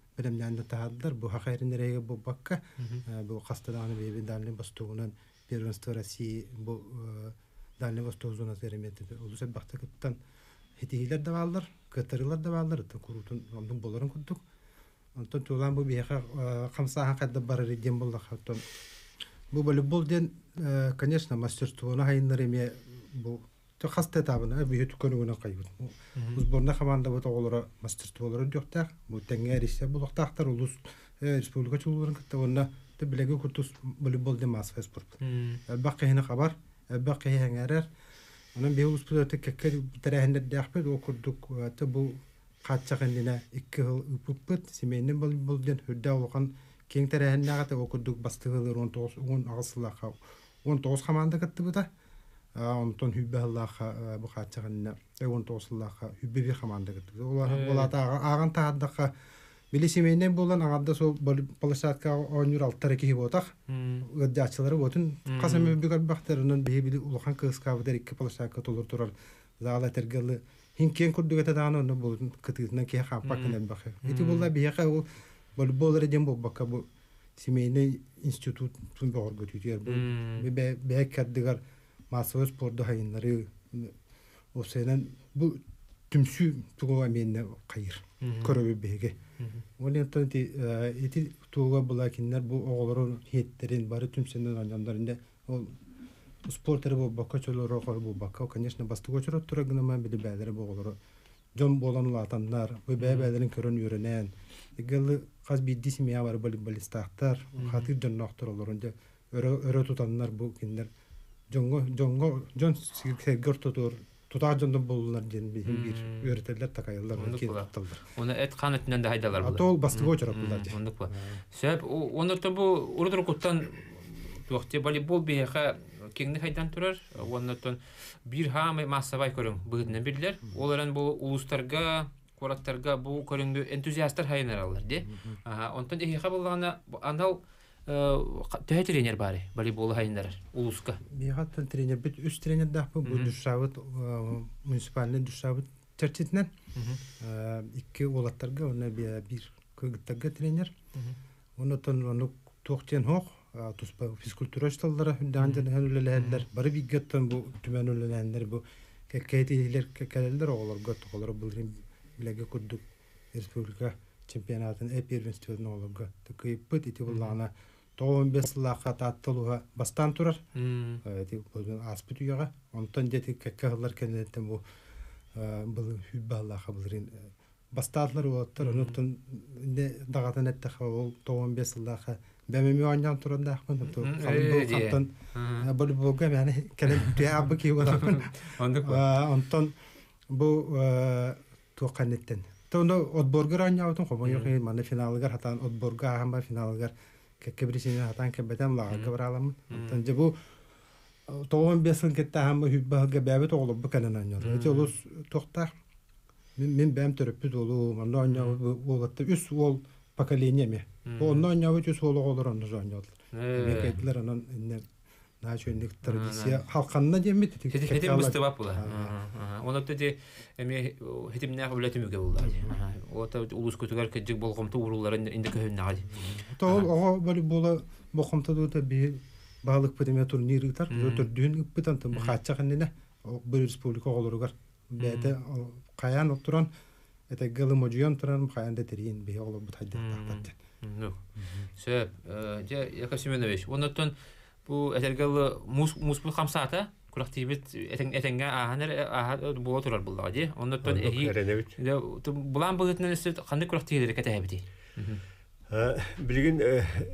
bilemlerinde tahadılar. Bu hakayrin nereye bu bakka bu kastadağını bebi dalini bastuğunun Первенство России bu Daniel Vostok'un azeremiyeti. Ulusa baktıktan hediyeler de varlar, Katarlar da varlar. Kurutun ondan boların kurduk. Ondan tuğlan bu bir hak kamsa kadar bararı diyen bolla hatton. Bu voleybol den, конечно, мастерство'na hayınlar bu hasta tabına bir tükönüne kayıp. Uzborna komanda bu oğlara мастерство'ları yoktu. Bu tenger ise bu doktor ulus respublika çulların katta ona da bilegi kutus voleybol den masfes spor. Bakı hene haber, bakı hengerer. Onun bir ulus pilotı kekker tarihinde dahpet okurduk. Bu kaçça kendine iki yıl upuput simenin voleybol den hüdde olan King tarihinde kadar okurduk bastığı on toz on ağısla on toz komanda kattı bu da. Ondan hübbe Allah'a bu kaçağına on tozlaha hübbe bir komanda kattı. Olar olar da ağan tahaddaqa bilesimene bolan ağada so balasatka oyuncu altı iki botak. Gıdaçları botun kasam bir baktarının bir bir ulakan kıska der iki balasatka tolur turar. Zala tergeli hinken kurdu da onu bu kıtına ki kapakına bakı. Eti bolla bir yaka o bolbolları dem bu bakka bu simene institut tun bir götürüyor bu. Be be kaddigar Masal sporda hayınları o senen bu tümsü tuğla menne kayır. Köröbü bege. Onun tadı eti tuğla bulakinler bu oğların hiyetlerin bari tümsenden anlamlarında o sportları bu bakıcılar o bu bakka. Конечно, bastı koçurat turagına men bile beyleri bu oğları. Jom bolan latanlar bu beylerin körön yürenen. Egalı kaz bir dismiya var bali balistahtar. Hatır dönüktür olurunca öre öre tutanlar bu kinler. Jongo jongo jon sergör tutur tutar jonda bollar den bir bir öğretirler takayırlar ki atılır. Onu et kanetinden de haydalar bunlar. Atol bastı goçurap bunlar. Onduk var. Sebep ondan bu urudur kuttan toxti voleybol biha kengni haydan turar. Ondan bir ham masabay körün bugünden birler. Olaran bu uluslarga koraktarga bu körüngü entuziyastlar hayınarlar di. Aha ondan ehe bolana andal Töhe trener bari, voleybol hayınlar, uluska. Bir hatta trener, bir üst trener daha bu düşavut, munisipalinin düşavut tercihten. İki olatlarga, ona bir bir kırgıtlarga trener. Ondan onu tohtiyen hoq, tuspa fizikultura iştallara hüddancan hönülelerler. Bari bir gıttan bu tümen hönülelerler bu. Kekeytiler, kekelerler oğlar, gıt oğlar bulurayım. Bilege kurduk, Respublika Çempionatın ep yervenstiyodun oğlar. Tıkıyıp pıt iti bullağına. on beş yıllığa tatlığa bastan turar. Eti bu aspit uyağa. Ondan deti kekkeğler kendinden bu bu hübbe Allah'a bulurun. Bastatlar olatlar. Ondan ne dağıtan ettik o on beş yıllığa. Ben mi oynayan turan da akman. Ondan böyle bu gam yani kendi diye ki olamın. Ondan bu tuğanetten. Onda Odborgar oynayordum. Ama yok yani finalgar hatta Odborgar hem finalgar kekebirisini hatan kebeden lağa kabralam. Tanje bu on beş yıl gitti hem hübbe gebebet olup bu kanan oynuyor. Ece olus tohta min bem törüpüz olu man oynuyor bu olatta üst ol pakalenya mi. Bu ondan oynuyor üst ol olur onu oynuyor. Meketler onun ne naçönlük tradisiya halkanına cemmet etti. Hedim müstebap bula. Onu dedi emi hedim ne kabulatim yok oldu. O da ulus kötüler kecik bolğamta urulların indi köhünne hadi. Tol o böyle bola bolğamta da bir bağlık pedime turniri gitar. Ötür dün bitan tam haçça kendine o bir respublika olurlar. Bede kayan oturan ete galı mojuyan turan kayanda terin bir olup bu tayda taktattı. No. Sebep je Yakasimenovich. Ondan bu etergalı mus musbul kamsata kuraktivit eten etenge ahaner aha bu oturar bullağı di. Ondan ehi bulan bugünden üstü kandı kuraktivitleri ketebiti. Bilgin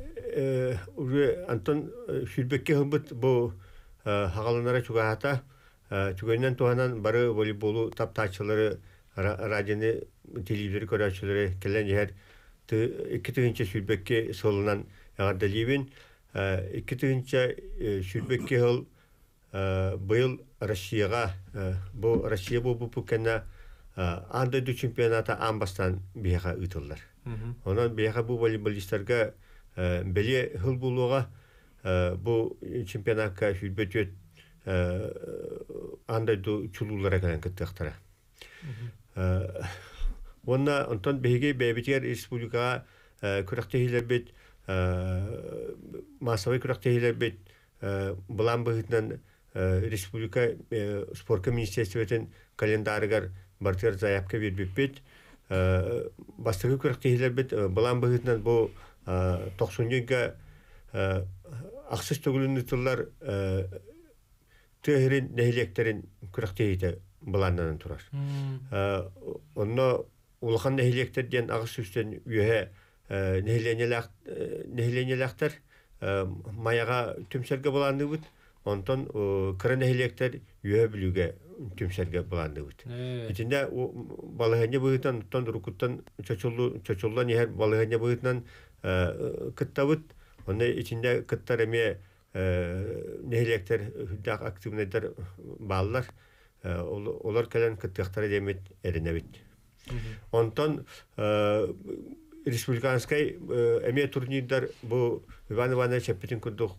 Anton Şülbekke hımbıt bu hagalanlara çugahata çugayından tuhanan barı voleybolu taptaççıları radyonu televizyon koraççıları kelen yer iki tığınca Şülbekke solunan yağardaliyevin iki tığınca Şülbekke hıl bu yıl Rusya'ya bu Rusya bu bu kena anda du çempionata ambastan biha ıtıllar. Onun biha bu voleybolistlarga beli hıl buluğa bu çempionata Şülbekke anda du çulullara kalan kıttıqtara. Онна онтон беге бәбитер республикага күрәктәһиләр бит массовый күрәктәһиләр бит булан быһытнан республика спорт министрлыгының календарыгар бартыр заявка бирбит бит бастыгы күрәктәһиләр бит булан быһытнан бу токсонга аксыз түгүлүн тыллар төһрин нәһилектерин күрәктәһите буланнан турар. Онно улахан нәһилектер ден агыс үстен үе нәһиленеләктер маяга түмсәргә буланды бит. Онтон кыры нәһилектер үе билүгә түмсәргә буланды бит. Итендә балыгыны буйтан тон рукуттан чочулу чочулла нәһәр балыгыны буйтан кыттабыт. Онда итендә кыттар эме нәһилектер хүддәк активнәдер баллар. Олар калан кыттыктары демет эренебит. Онтон республиканский эме турнирдар бу Иван Иванович Чепетин курдук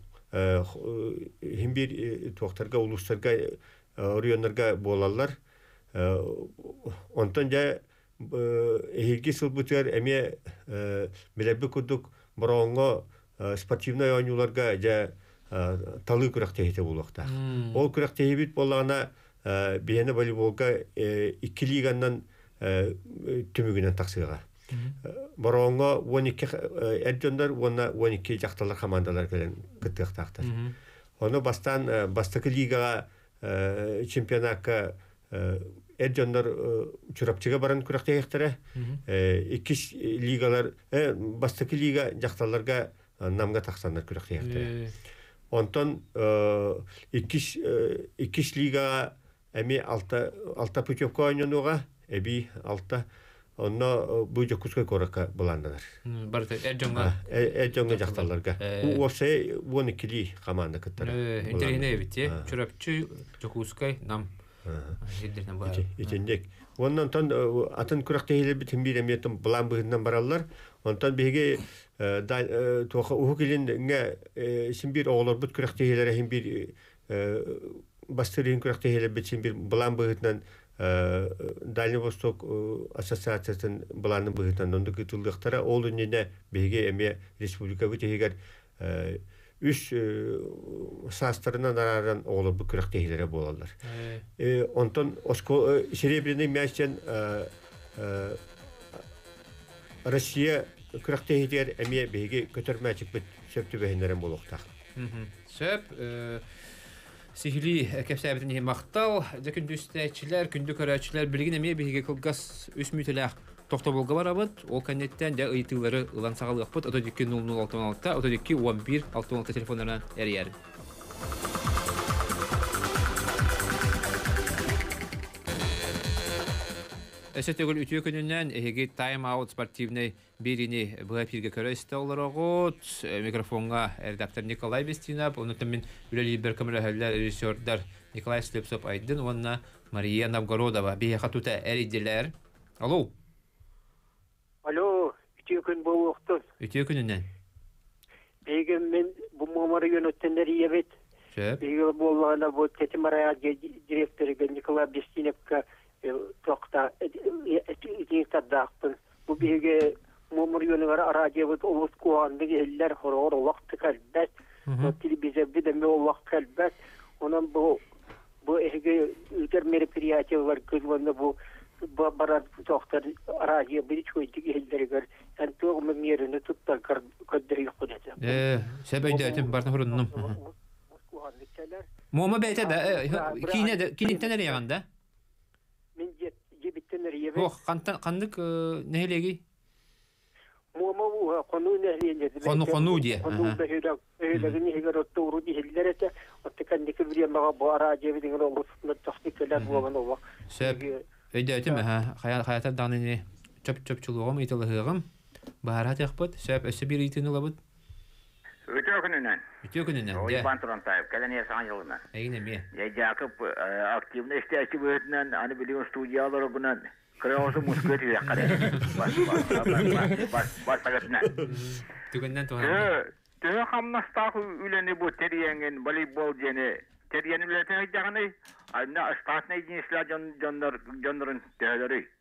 химбир токтарга улустарга районнарга болалар. Онтон да эһиги сылбытыр эме билебби курдук боронго спортивный ойнуларга да талы күрәктәһите булакта. Ол күрәктәһибит боллагына бияне волейболга икки лиганнан түмүгүнөн таксыга. Боронго он эки эрдөндөр он эки жакталар командалар келен кыттыктактар. Оны бастан бастыкы лигага чемпионатка эрдөндөр чурапчыга баран күрәктәһиктәре. Икки лигалар бастыкы лига жакталарга намга таксандар күрәктәһиктәре. Онтон икки икки лига эми алта алта путевка ойнонуга эби алта онно бу жокуска коракка буландылар. Барта эжонга эжонга жакталарга. У осе он эки ли команда кыттар. Интерне бите. Чурапчы жокускай нам. Хиддерне бар. Итендек. Оннан тон атын күрәктәһиләр бит химбир эметем булан быһыннан бараллар. Онтан беге тоха ухилингә симбир оглар бит күрәктәһиләр химбир бастырын күрәктәһиләр бит симбир булан быһыннан Дальний Восток ассоциациясын буланы быһыннан онда кытылдыктара ол үнене беге эме республика бит егер үш састырынан араран оглар бит күрәктәһиләр булалар. Онтан оско серебряный мячтан Россия күрәктәһиләр эме беге көтөрмәчик бит сөптүбәһеннәрен булыкта. Сөп Сихли кәпсәбетен мактал, җәкүндүстәчләр, күндү көрәчләр билген эме беге кылгас үч мүтеләк токто булга барабыт. Ол кәннәттән дә ыйтылары ылан сагалык бут. Ото ике ноль ноль алты алты, ото ике он бир алты алты телефоннарына әрияр. Эсетегөл үтү күнүннән эге тайм аут спортивный берини быгапирге көрөстө олорогут микрофонга редактор Николай Бестинап, онутан мен үлели бер камералар режиссердар Николай Слепцов айдын, онна Мария Новгородова бие хатута эридилер. Алло. Алло, үтү күн болуктун. Үтү күнүннән. Беге мен бу мамар йөнөттөнөр ебет. Сөп. Беге болгана бу Тетимарая директоры Николай Бестинапка токта этиктадактын. Бу беге мамар йөнөр арадиябыт олус куанды эллер хорор вакыт калбат. Телевизорда да мел вакыт калбат. Онан бу бу эге үтер мероприятиялар көзгөндө бу барат токтар арадио бир чойдик элдергер. Антог мемерини туттар кадри кудата. Э, себейде айтым бартын хуруннум. Мома бейте да кине киниттен эле яганда. Мен жебиттен риебе. Ох, кантан кандык нехелеги? Мома бу кону нехелеги. Кону кону ди. Кону бехирак. Эге нехер оттуру ди хеллерете. Оттекандык бир мага бара жебидин олусун техникалар болгон ова. Сеп. Өйдө айтым ха, хаятар даныны чөп-чөп чулугум итилыгым. Барат якпыт, сеп эсе бир итини лабыт. Үтө күнүнөн. Үтө күнүнөн. Ой пантron тайып, келене саңжылына. Эйне ме. Я Жакып активный иштечи бөтүнөн, аны билген студиялары гынан креосу мускөт яккара. Бас бас бас бас тагатна. Түгөндөн туган. Э, тө хамнастагы үлени бу териенген волейбол жени териенилерден жаганы ана статный жинислер жондар жондорун төлөрү.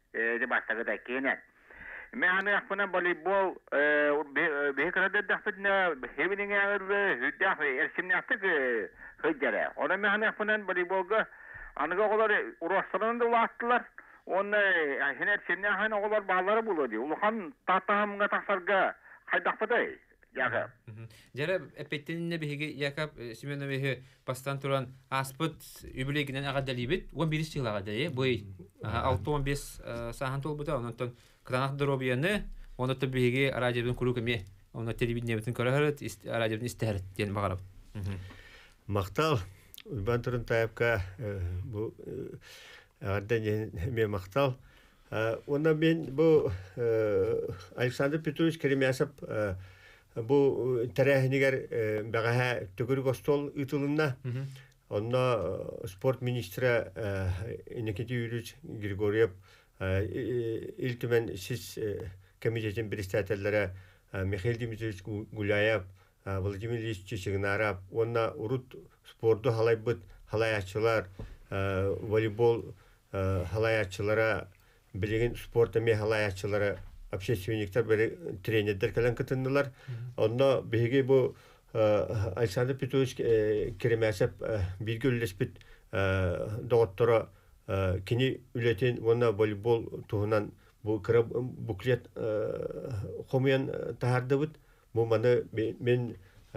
de başta da kenen. Men hani yapılan voleybol bir kadar da fitne hevinin ağırlığı hüddah ersimini yaptık hüccere. Ona men hani yapılan voleybolga anıga kadar uğraşlarını da ulaştılar. Onu hani ersimini hani o kadar bağları buluyor. Uluhan tahtahamına taksarga kaydakpaday. Yakap. Jara epettinne bihige Yakap Simeonovic bastan turan aspıt übüleginen agadalibit on bir yıl agadaye boy altı on beş sahan tolbuda ondan kıtanak drobiyanı onu da bihige aracının kurukemi onu televizyon bütün karahat aracının isteharet diyen bakarab. Maqtal Uyban turun tayapka bu agardan me maqtal ona ben bu Alexander Petrovich Keremyasov bu terehniger bagaha tökür gostol ütülünna onna sport ministri Nikita Yurievich Grigoriev iltimen siz komitetin председательлары Mikhail Dimitrievich Gulayev Vladimir Ilyich Chechenarov onna urut sportu halaybyt halayatçılar voleybol halayatçılara bilegen sporta me halayatçılara общественниктер бери тренердер калан кытыннылар. Онда беге бу Александр Петрович Керемясов бир гөллеспит доктора кини үлетен онда волейбол туһунан бу кыра буклет хомян тахардыбыт. Бу маны мен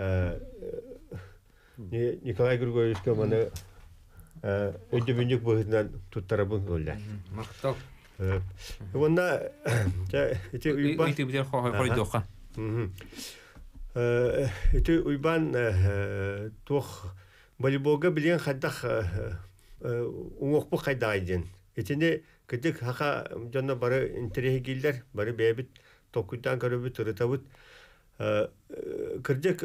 Николай Григорьевичке маны өйдөбүнүк быһынан туттарабын болду. Мактал. Онда эти уйбан Эти битер хоридоха. эти уйбан тох волейболга билен хаддах уңокпу кайдайдын. Этине кыдык хака жана бары интерегилдер, бары бебит токудан көрөбүт ырытабыт. Кырдык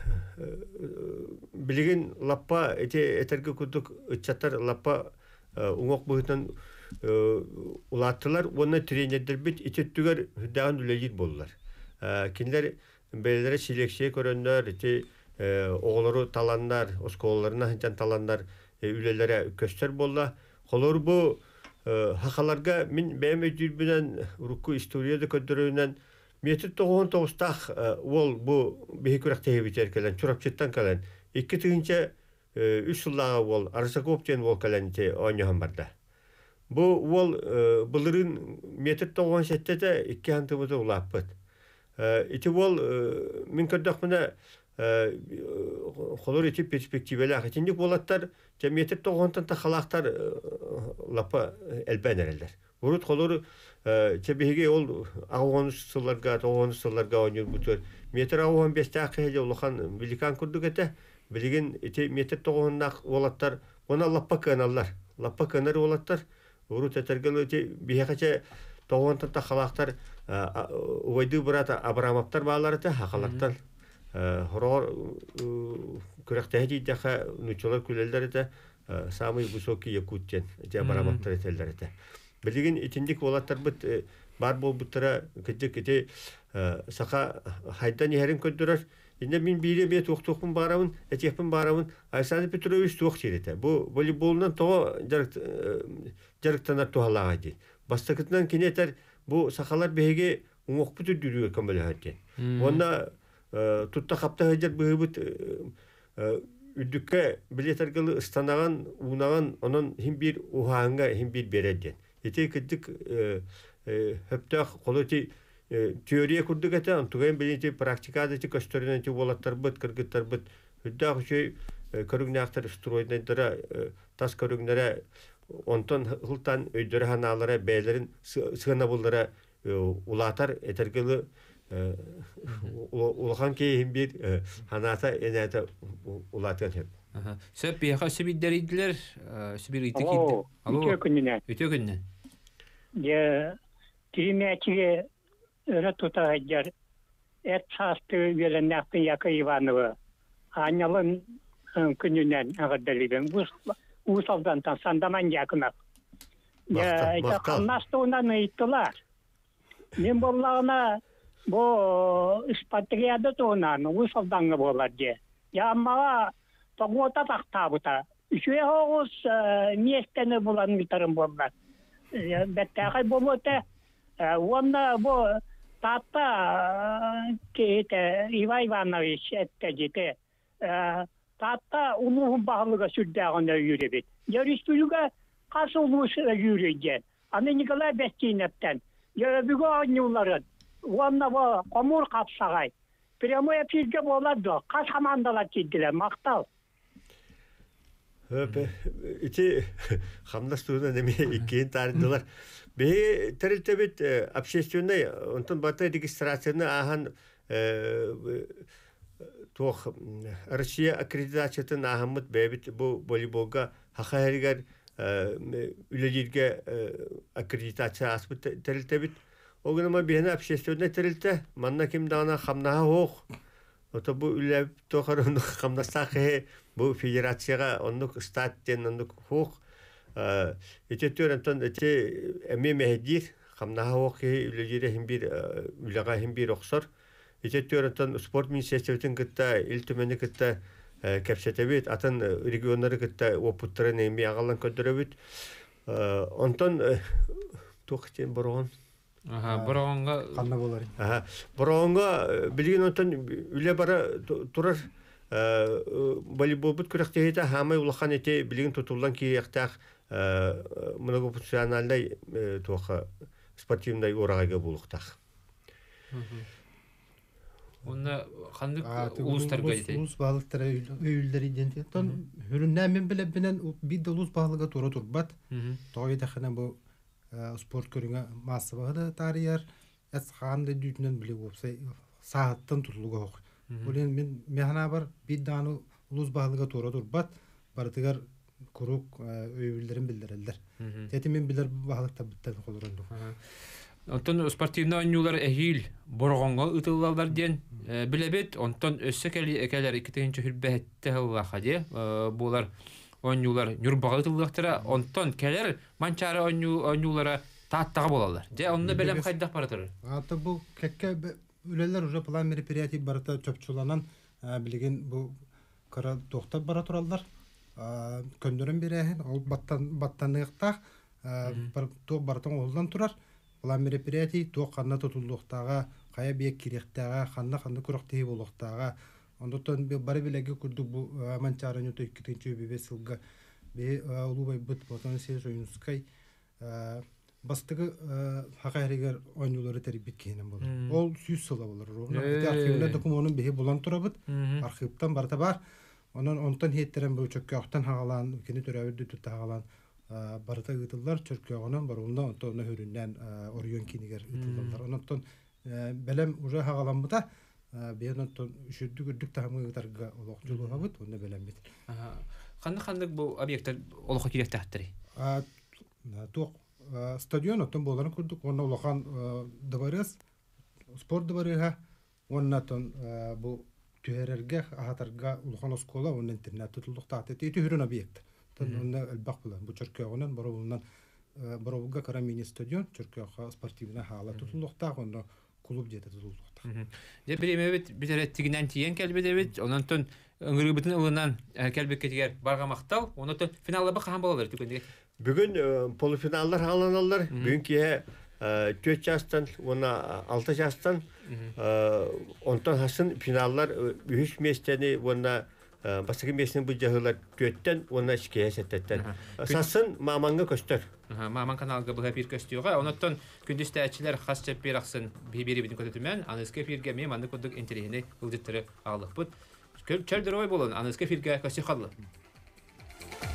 билген лаппа эти этерге кудук ычаттар лаппа уңок буйтан улаттылар, оны тренердер бит итеттүгер даган үлелер болдылар. Киндер белелere селекция көрөндөр, ити оголору таландар, осколларына хынчан таландар үлелere көстөр болла. Холор бу хакаларга мен бем өйдүрбүнөн рукку историяда көдөрөнөн метр тогон тогустах ол бу бехикурак тебитер келен, чурапчыттан келен. Икки тыгынча үч жылдагы ол Арсакоптен ол келенте ойногон барда. Бу ол былырын метр тогон сеттете икки антыбыты улаппыт. Ити ол мен көрдөх мына холор ити перспективелі ақытендік болаттар, метр тогонтан тахалақтар лапа әлбән әрелдер. Урут холор чебеге ол ағуғаны сылларға, тоғаны сылларға ойнер бұтыр. Метр ағуған бесте ақыхеде олыған биликан күрдік әті, білеген ити метр тогоннақ олаттар, оны лапа кыналар. Лапа кынар олаттар. Урут әтергілі ити бейхача тоғонтан тахалақтар уайды бұрата Абрамовтар бағалар әті, хақалақтар. Хорор күрәктәһе дидәхә нучалар күләлләр дә самый высокий Якутиян дә Абрамовтар әтәлләр дә. Билеген итендик олаттар бит бар бул буттара китек ките сака хайдан ярым көддөрөр. Инде мин бире бет токтокун барабын, этепин барабын. Александр Петрович ток чирете. Бу волейболдан то жарык жарыктанар тухалага ди. Бастакытынан кинетер бу сакалар беге уңокпу дүрүгө көмөлө хатен. Онда тутта хапта хәҗәр быһыбыт үдүккә билетергалы ыстанаган, унаган, онон һим бир уханга һим бир берәдән. Ите кидик хәптә колоти теория курдык әтә, антуган билети практикада ти көстөрүнән ти болаттар бит, кыргыттар бит. Хүддә хөҗәй көрүгнәктәр стройдандыра, тас көрүгнәре онтон хылтан өйдөрә ханалары бәйләрен сыгына булдыра улатар этергалы улахан кейин бир ханата энәтә улатан хеп. Аха. Сөп бияха сибиддер идлер, сибир итик иде. Алло. Үтө күннән. Үтө күннән. Я тиремәчиге өрә тутагар. Эт састы веленнәктен Яка Иванова. Анялын күннән агадалыгын. Бу салдан сандаман якынак. Я айтаканнастуна иттылар. Мен боллагына бо испатриада тонан усалданга болады. Я мала тогота тактабыта. Үче огус местене булан митарым болду. беттәхай болота. Онна бу тата кете Иван Иванович эттежите. Тата улуғын бағылыға сүрдәғында үйребет. Республика қасы улуысы үйреген. Аны Николай Бестинептен. Бүгі ойнуларын. Онна бұл қомур қапсағай. Прямой эфирге болады. Қас командалар келділер. Мақтал. Ити хамнастуына неме иккен тарындылар. Бе тәрілтебет общественный, онтон бата регистрацияны ахан Тох Россия аккредитациятын ахамыт бәбит бу волейболга хахайригар үлелерге аккредитация аспыт тәрилтебит. Огынама бихена общественный тәрилте, манна ким дана хамнаха хоқ. Ота бу үләп тохар хамнастақы бу федерацияға оннук статтен оннук хоқ. Ете төрентон ете әме мәхедир хамнаха хоқ үлелері химбир үләға химбир оқсор. Ете төрентон спорт министерствотын кытта ил төмені кытта кәпсетебет, атын регионнары кытта опыттарын әме ағалан көндіребет. Онтон тоқтен бұрған. Бұрғанға... Қанна болар. Бұрғанға білген онтон үлі бара тұрар волейбол бұт күректейді хамай улахан ете білген тұтылдан кейектақ многофункциональдай тоқа спортивный орағайға болуқтақ. Онна қандық ұлыстарға жетей? Ұлыс бағылықтары өйілдері иденте. Тон хүріннән мен біліп бінен биді ұлыс бағылыға тура тұрбат. Тоғы едіқінен бұл спорт көріңі масы бағыды тарияр. Әс қағанды дүйтінен біліп опсай сағаттан тұтылуға оқ. Олен мен механа бар бид даны ұлыс бағылыға тура тұрбат. Бардығар күрік өйілдерін білдірілдер. Теті мен білдір бағылықта біттен қолырынды. Онтон спортивный ойнулар әхил борғанға ұтылалар ден білебет, онтон өссі кәлер икетінші хүрбәтті ғылаға де. Бұлар ойнулар нүрбаға ұтылықтыра, онтон кәлер манчары ойнулара таттаға болалар. Де, онны бәлем қайдақ баратыры? Аты бұл кәкке үлелер уже план мероприятий барыта чөпчуланан білген бұл қара тоқтап бара тұралдар. Көндірін берәхін, ол баттанығықтақ барытың олдан тұрар. План мероприятий то қанна тұтылуқтаға, қая бек керектаға, қанна-қанна күріқтегі болуқтаға. Ондықтан бары білеге күрдік бұл манчарын өті үкітінші өбебе сылға. Бе ұлубай бұт ботаны сез ойынысқай. Бастығы хақайрегер ойнулары тәрбет кейінен болды. Ол сүйіз сыла болыр. Архивінде документын бейі болан тұра бұд. Архивтан барта бар. Онтан хеттерен бұл чөкке оқтан хағалан, кені төрәуірді түтті хағалан. Барыта ұтылдар чөркеғынан баруында онтон хүріннен орион кейінігер ұтылдар. Онтон бәлем уже хағалан бұта, бейін онтон үшірді күрдік тағымы ұтарға олық жылуға бұд, онда бәлем бет. Қандық-қандық бұл объекттер олыққа керек тәқтірі? Тоқ стадион онтон боларын күрдік, онда олыққан дыбарыз, спорт дыбарыға, оннатон бұл түйерерге, ағатарға олыққан оскола, онда интернет тұтылдық тағты, еті хүрін объект. Онда әлбақ бұлан. Бұл чөркеғынан барабылға қара мини стадион, чөркеға спортивна хала тұтылуқтақ, онда клуб деді тұтылуқтақ. Де біреме бет, бітер әттігінен тиен кәлбет әбет, онан тон үңіргі бүтін ұлынан кәлбет кетігер барға мақтал, онан тон финалда ба қаған болалар түкендегі? Бүгін полуфиналлар аланалар, бүгін кие төрт жастан, оны алты жастан, онтан хасын финаллар үш местені, оны Басығы месінің бұл жағылар төттен, оны ішкея сәттеттен. Сасын маманға көстір. Маман каналға бұл әпір көстіуға. Онаттан күндісті әтшілер қас жәппер ақсын бейбері бетін көтетімен, анызғы фирге мен манды көдік интерегіне ұлдеттірі алық бұд. Чөлдір ой болын, анызғы фирге көсті қалды.